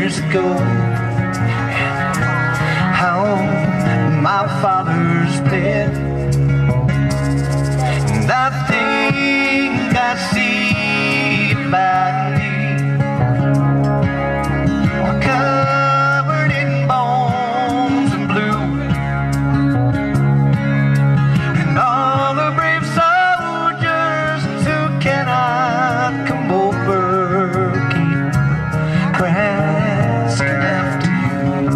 years ago, how my father's dead, and I think I see it badly, covered in bones and blue, and all the brave soldiers who cannot come over keep asking after you.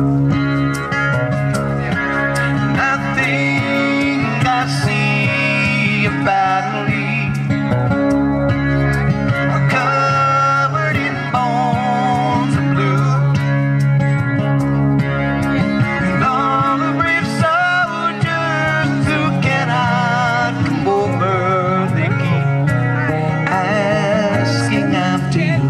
And I think I see a badly, covered in bones and blue, and all the brave soldiers who cannot come over, they keep asking after you.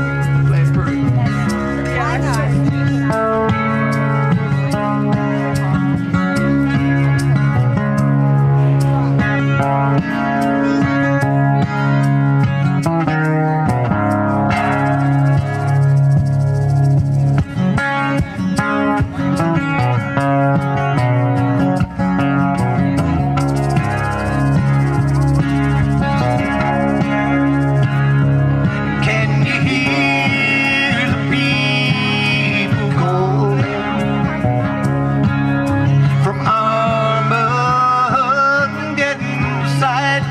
Can you hear the people calling from Armageddon side,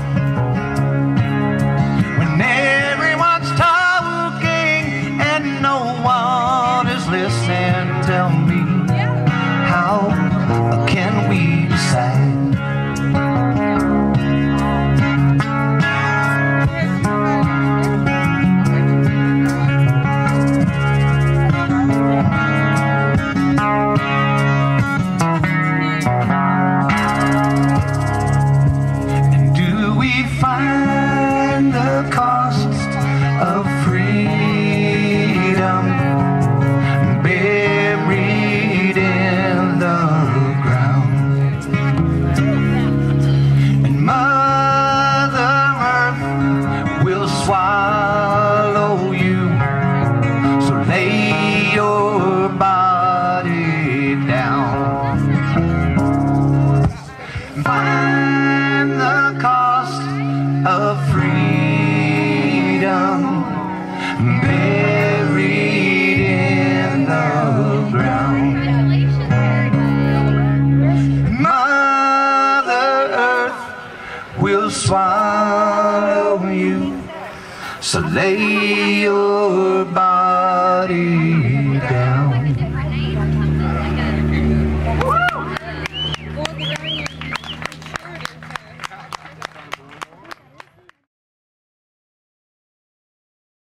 when everyone's talking and no one is listening? Tell me, how can we decide? And do we find the cost of freedom buried in the ground? And Mother Earth will swallow you, so lay your body down. Find the cost of freedom buried in the ground. Mother Earth will swallow you, so lay your body